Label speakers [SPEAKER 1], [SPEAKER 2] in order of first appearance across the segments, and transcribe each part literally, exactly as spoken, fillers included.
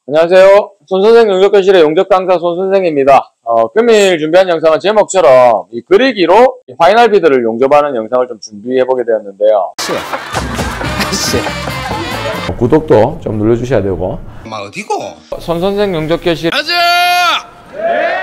[SPEAKER 1] 안녕하세요. 손선생 용접교실의 용접강사 손선생입니다. 어, 금일 준비한 영상은 제목처럼 이 그리기로 이 파이널 비드를 용접하는 영상을 좀 준비해보게 되었는데요. 구독도 좀 눌러주셔야 되고.
[SPEAKER 2] 마 어디고?
[SPEAKER 1] 손선생 용접교실
[SPEAKER 2] 가자! 네.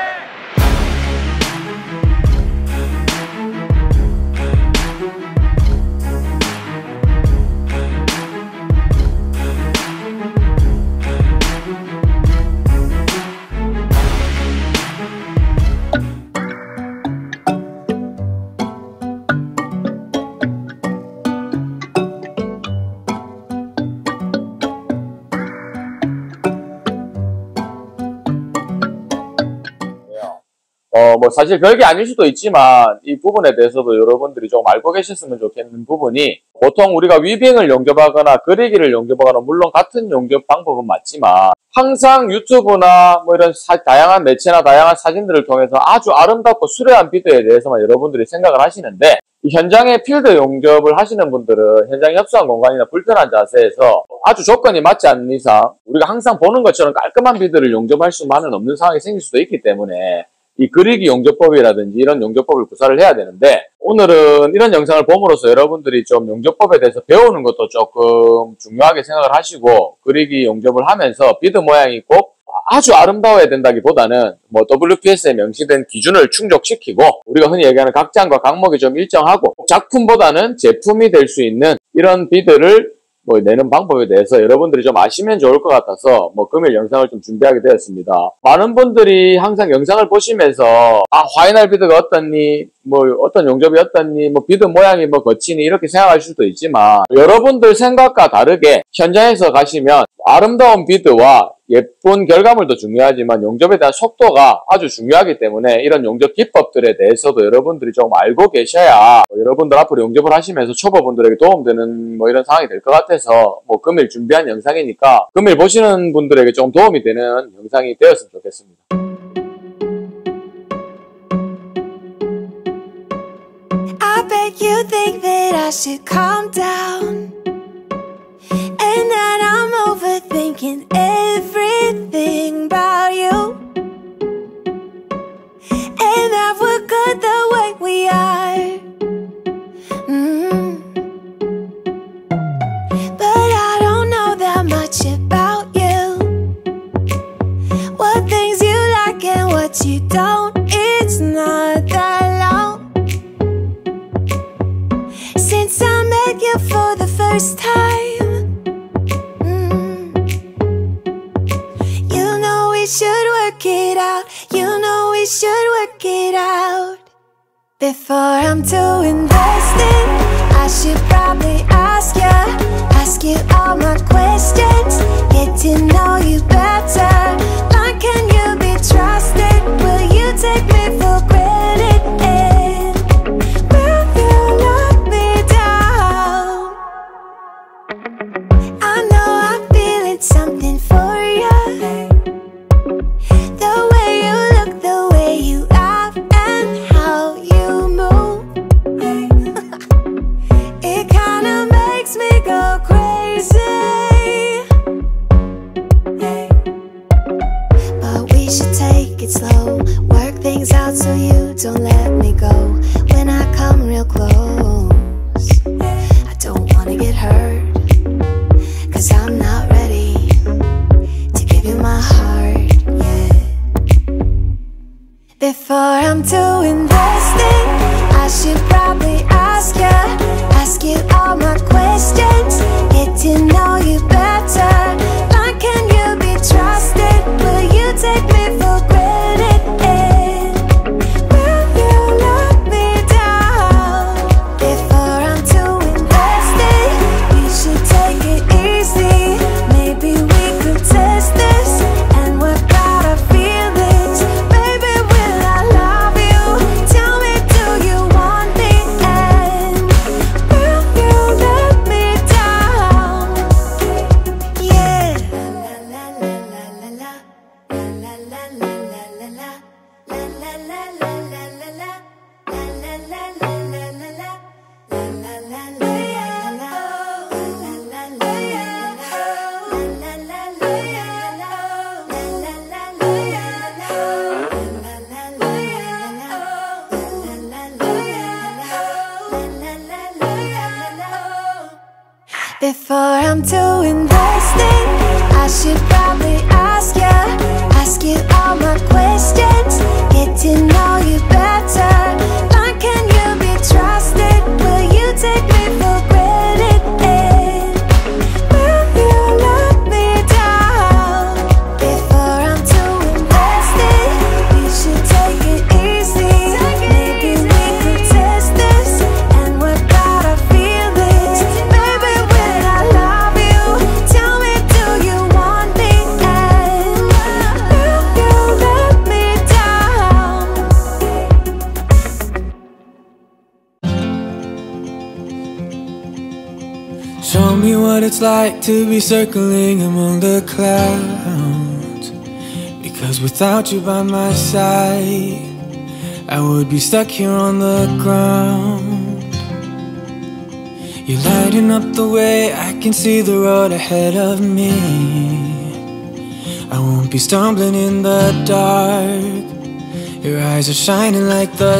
[SPEAKER 1] 어, 뭐, 사실 별게 아닐 수도 있지만, 이 부분에 대해서도 여러분들이 좀 알고 계셨으면 좋겠는 부분이, 보통 우리가 위빙을 용접하거나 그리기를 용접하거나, 물론 같은 용접 방법은 맞지만, 항상 유튜브나 뭐 이런 사, 다양한 매체나 다양한 사진들을 통해서 아주 아름답고 수려한 비드에 대해서만 여러분들이 생각을 하시는데, 이 현장에 필드 용접을 하시는 분들은 현장의 협소한 공간이나 불편한 자세에서 아주 조건이 맞지 않는 이상, 우리가 항상 보는 것처럼 깔끔한 비드를 용접할 수만은 없는 상황이 생길 수도 있기 때문에, 이 그리기 용접법이라든지 이런 용접법을 구사를 해야 되는데, 오늘은 이런 영상을 봄으로써 여러분들이 좀 용접법에 대해서 배우는 것도 조금 중요하게 생각을 하시고, 그리기 용접을 하면서 비드 모양이 꼭 아주 아름다워야 된다기보다는 뭐 더블유피에스에 명시된 기준을 충족시키고, 우리가 흔히 얘기하는 각장과 각목이 좀 일정하고 작품보다는 제품이 될 수 있는 이런 비드를 뭐 내는 방법에 대해서 여러분들이 좀 아시면 좋을 것 같아서 뭐 금일 영상을 좀 준비하게 되었습니다. 많은 분들이 항상 영상을 보시면서 아 파이널 비드가 어떻니, 뭐 어떤 용접이 어떻니, 뭐 비드 모양이 뭐 거치니 이렇게 생각할 수도 있지만, 여러분들 생각과 다르게 현장에서 가시면 아름다운 비드와 예쁜 결과물도 중요하지만 용접에 대한 속도가 아주 중요하기 때문에 이런 용접 기법들에 대해서도 여러분들이 좀 알고 계셔야 뭐 여러분들 앞으로 용접을 하시면서 초보분들에게 도움되는 뭐 이런 상황이 될 것 같아서 뭐 금일 준비한 영상이니까 금일 보시는 분들에게 좀 도움이 되는 영상이 되었으면 좋겠습니다.
[SPEAKER 3] I bet you think that I should calm down and that I'm overthinking everything about you, and that we're good the way we are. Mm-hmm. But I don't know that much about you, what things you like and what you don't. It's not that long since I met you for the first time. We should work it out, you know we should work it out. Before I'm too invested, I should probably ask you, ask you all my questions, get to know you better. Like, can you be trusted? Will you take me for granted? And will you let me down? I know I'm feeling something for you, the way you look, the way you laugh, and how you move. It kinda makes me go crazy. But we should take it slow, work things out so you don't let me go. When I come real close, I don't wanna get hurt, cause I'm not ready to give you my heart. Before I'm too invested, I should probably ask you, ask you all my questions, get to know you better. Like, can you be trusted? Will you take me for granted? And will you let me down? I'm too invested, I should probably ask you, ask you all my questions, get to know you better. Like, can you be trusted? Will you take me for granted? And will you let me down? Before I'm too invested, you should take it easy. Maybe we could test this and work out our feelings. Baby, when I love you, tell me, do you want me? And will you let me down?
[SPEAKER 4] Show me what it's like to be circling among the clouds. Because without you by my side, I would be stuck here on the ground. You're lighting up the way, I can see the road ahead of me. I won't be stumbling in the dark. Your eyes are shining like the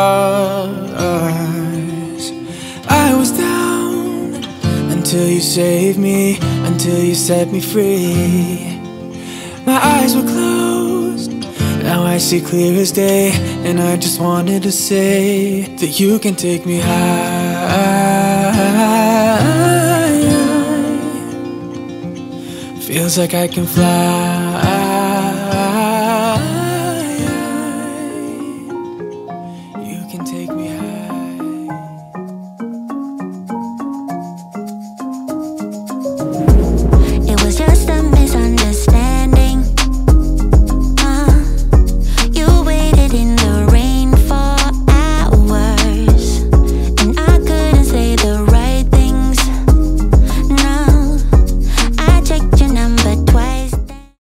[SPEAKER 4] stars. I was down until you saved me, until you set me free. My eyes were closed, now I see clear as day. And I just wanted to say that you can take me high. Feels like I can fly.